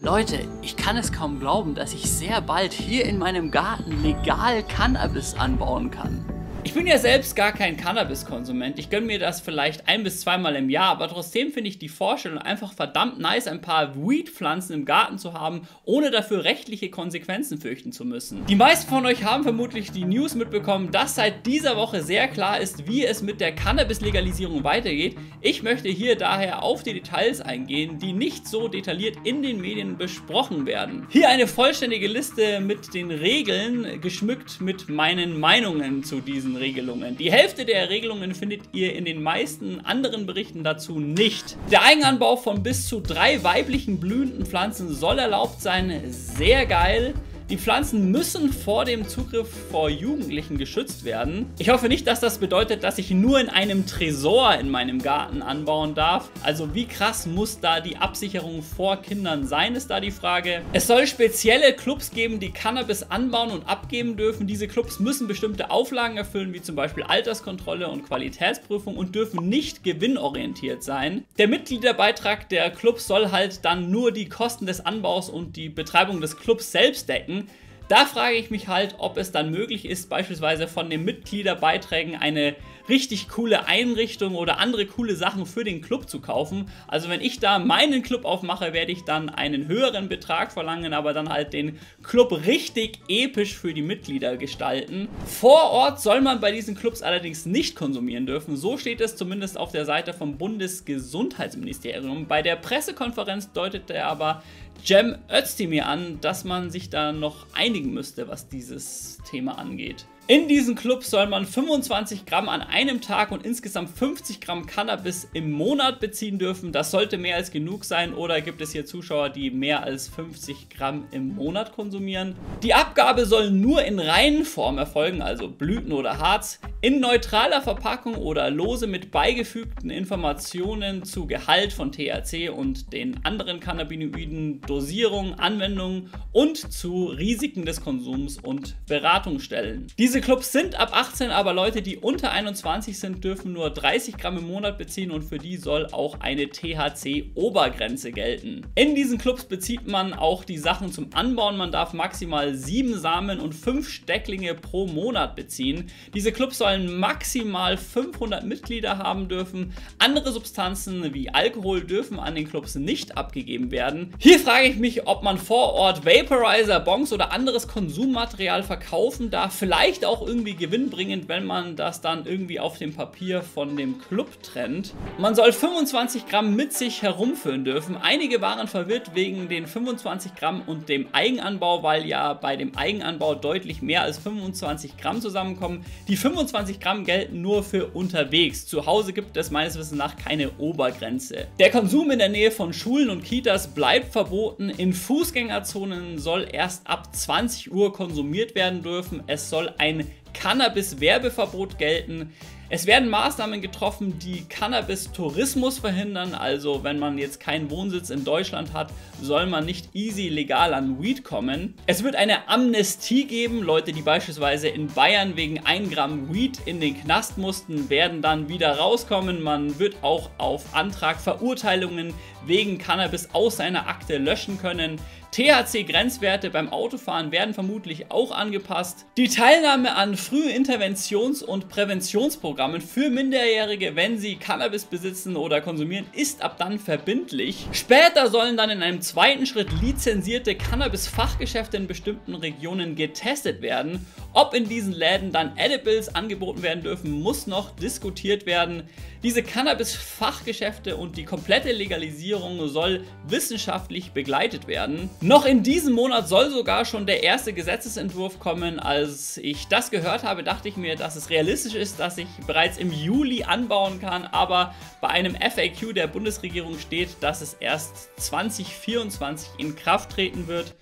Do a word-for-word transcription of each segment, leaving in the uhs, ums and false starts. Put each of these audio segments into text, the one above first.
Leute, ich kann es kaum glauben, dass ich sehr bald hier in meinem Garten legal Cannabis anbauen kann. Ich bin ja selbst gar kein Cannabis-Konsument. Ich gönne mir das vielleicht ein- bis zweimal im Jahr, aber trotzdem finde ich die Vorstellung einfach verdammt nice, ein paar Weed-Pflanzen im Garten zu haben, ohne dafür rechtliche Konsequenzen fürchten zu müssen. Die meisten von euch haben vermutlich die News mitbekommen, dass seit dieser Woche sehr klar ist, wie es mit der Cannabis-Legalisierung weitergeht. Ich möchte hier daher auf die Details eingehen, die nicht so detailliert in den Medien besprochen werden. Hier eine vollständige Liste mit den Regeln, geschmückt mit meinen Meinungen zu diesen Regelungen. Die Hälfte der Regelungen findet ihr in den meisten anderen Berichten dazu nicht. Der Eigenanbau von bis zu drei weiblichen blühenden Pflanzen soll erlaubt sein. Sehr geil. Die Pflanzen müssen vor dem Zugriff vor Jugendlichen geschützt werden. Ich hoffe nicht, dass das bedeutet, dass ich nur in einem Tresor in meinem Garten anbauen darf. Also wie krass muss da die Absicherung vor Kindern sein, ist da die Frage. Es soll spezielle Clubs geben, die Cannabis anbauen und abgeben dürfen. Diese Clubs müssen bestimmte Auflagen erfüllen, wie zum Beispiel Alterskontrolle und Qualitätsprüfung, und dürfen nicht gewinnorientiert sein. Der Mitgliederbeitrag der Clubs soll halt dann nur die Kosten des Anbaus und die Betreibung des Clubs selbst decken. Da frage ich mich halt, ob es dann möglich ist, beispielsweise von den Mitgliederbeiträgen eine richtig coole Einrichtung oder andere coole Sachen für den Club zu kaufen. Also wenn ich da meinen Club aufmache, werde ich dann einen höheren Betrag verlangen, aber dann halt den Club richtig episch für die Mitglieder gestalten. Vor Ort soll man bei diesen Clubs allerdings nicht konsumieren dürfen. So steht es zumindest auf der Seite vom Bundesgesundheitsministerium. Bei der Pressekonferenz deutete er aber Cem Özdemir an, dass man sich da noch einigen müsste, was dieses Thema angeht. In diesen Clubs soll man fünfundzwanzig Gramm an einem Tag und insgesamt fünfzig Gramm Cannabis im Monat beziehen dürfen. Das sollte mehr als genug sein, oder gibt es hier Zuschauer, die mehr als fünfzig Gramm im Monat konsumieren? Die Abgabe soll nur in reinen Form erfolgen, also Blüten oder Harz, in neutraler Verpackung oder lose mit beigefügten Informationen zu Gehalt von T H C und den anderen Cannabinoiden, Dosierung, Anwendung und zu Risiken des Konsums und Beratungsstellen. Diese Clubs sind ab achtzehn, aber Leute, die unter einundzwanzig sind, dürfen nur dreißig Gramm im Monat beziehen, und für die soll auch eine T H C-Obergrenze gelten. In diesen Clubs bezieht man auch die Sachen zum Anbauen. Man darf maximal sieben Samen und fünf Stecklinge pro Monat beziehen. Diese Clubs sollen maximal fünfhundert Mitglieder haben dürfen. Andere Substanzen wie Alkohol dürfen an den Clubs nicht abgegeben werden. Hier frage ich mich, ob man vor Ort Vaporizer, Bongs oder anderes Konsummaterial verkaufen darf. Vielleicht auch irgendwie gewinnbringend, wenn man das dann irgendwie auf dem Papier von dem Club trennt. Man soll fünfundzwanzig Gramm mit sich herumführen dürfen. Einige waren verwirrt wegen den fünfundzwanzig Gramm und dem Eigenanbau, weil ja bei dem Eigenanbau deutlich mehr als fünfundzwanzig Gramm zusammenkommen. Die fünfundzwanzig Gramm gelten nur für unterwegs. Zu Hause gibt es meines Wissens nach keine Obergrenze. Der Konsum in der Nähe von Schulen und Kitas bleibt verboten. In Fußgängerzonen soll erst ab zwanzig Uhr konsumiert werden dürfen. Es soll ein Cannabis-Werbeverbot gelten. Es werden Maßnahmen getroffen, die Cannabis-Tourismus verhindern. Also wenn man jetzt keinen Wohnsitz in Deutschland hat, soll man nicht easy legal an Weed kommen. Es wird eine Amnestie geben. Leute, die beispielsweise in Bayern wegen ein Gramm Weed in den Knast mussten, werden dann wieder rauskommen. Man wird auch auf Antrag Verurteilungen wegen Cannabis aus seiner Akte löschen können. T H C-Grenzwerte beim Autofahren werden vermutlich auch angepasst. Die Teilnahme an Frühinterventions- und Präventionsprogrammen für Minderjährige, wenn sie Cannabis besitzen oder konsumieren, ist ab dann verbindlich. Später sollen dann in einem zweiten Schritt lizenzierte Cannabis-Fachgeschäfte in bestimmten Regionen getestet werden. Ob in diesen Läden dann Edibles angeboten werden dürfen, muss noch diskutiert werden. Diese Cannabis-Fachgeschäfte und die komplette Legalisierung soll wissenschaftlich begleitet werden. Noch in diesem Monat soll sogar schon der erste Gesetzesentwurf kommen. Als ich das gehört habe, dachte ich mir, dass es realistisch ist, dass ich bereits im Juli anbauen kann, aber bei einem F A Q der Bundesregierung steht, dass es erst zwanzig vierundzwanzig in Kraft treten wird.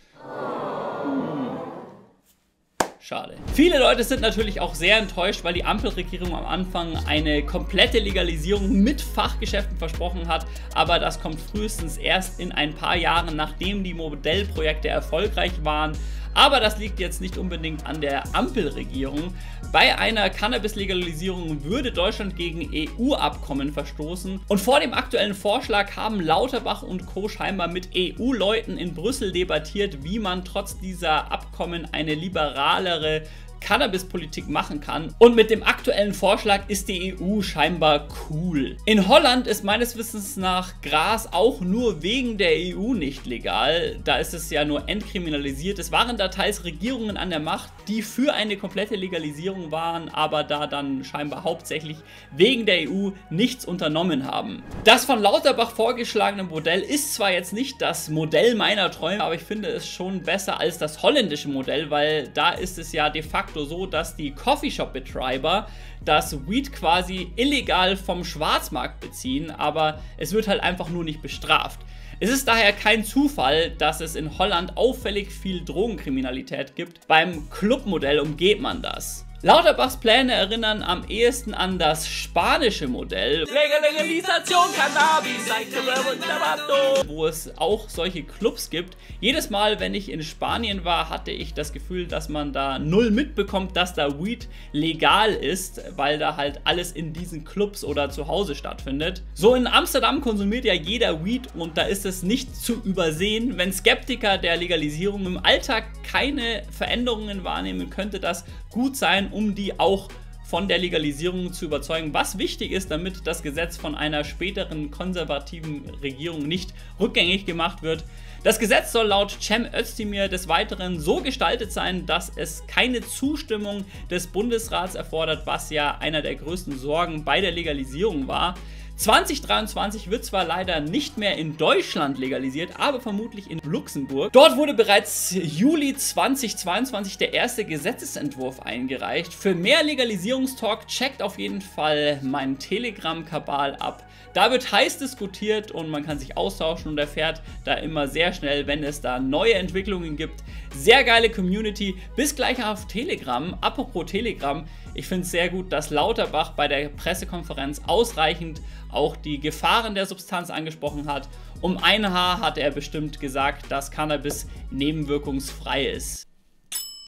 Schade. Viele Leute sind natürlich auch sehr enttäuscht, weil die Ampelregierung am Anfang eine komplette Legalisierung mit Fachgeschäften versprochen hat, aber das kommt frühestens erst in ein paar Jahren, nachdem die Modellprojekte erfolgreich waren. Aber das liegt jetzt nicht unbedingt an der Ampelregierung. Bei einer Cannabis-Legalisierung würde Deutschland gegen E U-Abkommen verstoßen. Und vor dem aktuellen Vorschlag haben Lauterbach und Co. scheinbar mit E U-Leuten in Brüssel debattiert, wie man trotz dieser Abkommen eine liberalere Cannabis-Politik machen kann. Und mit dem aktuellen Vorschlag ist die E U scheinbar cool. In Holland ist meines Wissens nach Gras auch nur wegen der E U nicht legal. Da ist es ja nur entkriminalisiert. Es waren da teils Regierungen an der Macht, die für eine komplette Legalisierung waren, aber da dann scheinbar hauptsächlich wegen der E U nichts unternommen haben. Das von Lauterbach vorgeschlagene Modell ist zwar jetzt nicht das Modell meiner Träume, aber ich finde es schon besser als das holländische Modell, weil da ist es ja de facto so, dass die Coffeeshop-Betreiber das Weed quasi illegal vom Schwarzmarkt beziehen, aber es wird halt einfach nur nicht bestraft. Es ist daher kein Zufall, dass es in Holland auffällig viel Drogenkriminalität gibt. Beim Clubmodell umgeht man das. Lauterbachs Pläne erinnern am ehesten an das spanische Modell, Legalisation Cannabis, wo es auch solche Clubs gibt. Jedes Mal, wenn ich in Spanien war, hatte ich das Gefühl, dass man da null mitbekommt, dass da Weed legal ist, weil da halt alles in diesen Clubs oder zu Hause stattfindet. So in Amsterdam konsumiert ja jeder Weed und da ist es nicht zu übersehen. Wenn Skeptiker der Legalisierung im Alltag keine Veränderungen wahrnehmen, könnte das gut sein, um die auch von der Legalisierung zu überzeugen, was wichtig ist, damit das Gesetz von einer späteren konservativen Regierung nicht rückgängig gemacht wird. Das Gesetz soll laut Cem Özdemir des Weiteren so gestaltet sein, dass es keine Zustimmung des Bundesrats erfordert, was ja einer der größten Sorgen bei der Legalisierung war. zwanzig dreiundzwanzig wird zwar leider nicht mehr in Deutschland legalisiert, aber vermutlich in Luxemburg. Dort wurde bereits Juli zweitausendzweiundzwanzig der erste Gesetzesentwurf eingereicht. Für mehr Legalisierungstalk checkt auf jeden Fall meinen Telegram-Kabal ab. Da wird heiß diskutiert und man kann sich austauschen und erfährt da immer sehr schnell, wenn es da neue Entwicklungen gibt. Sehr geile Community. Bis gleich auf Telegram. Apropos Telegram, ich finde es sehr gut, dass Lauterbach bei der Pressekonferenz ausreichend auch die Gefahren der Substanz angesprochen hat. Um ein Haar hat er bestimmt gesagt, dass Cannabis nebenwirkungsfrei ist.